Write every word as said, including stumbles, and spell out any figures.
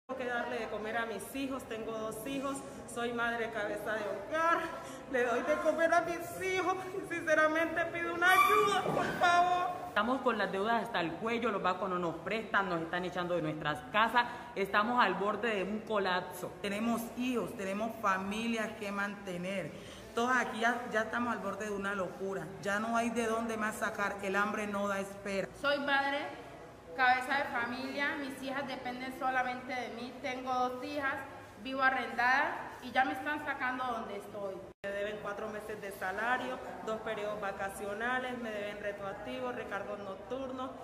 Tengo que darle de comer a mis hijos, tengo dos hijos, soy madre cabeza de hogar, le doy de comer a mis hijos y sinceramente pido una ayuda, por favor. Estamos con las deudas hasta el cuello, los bancos no nos prestan, nos están echando de nuestras casas, estamos al borde de un colapso. Tenemos hijos, tenemos familias que mantener. Todos aquí ya, ya estamos al borde de una locura, ya no hay de dónde más sacar, el hambre no da espera. Soy madre, cabeza de familia, mis hijas dependen solamente de mí, tengo dos hijas, vivo arrendada y ya me están sacando donde estoy. Me deben cuatro meses de salario, dos periodos vacacionales, me deben retroactivos, recargos nocturnos.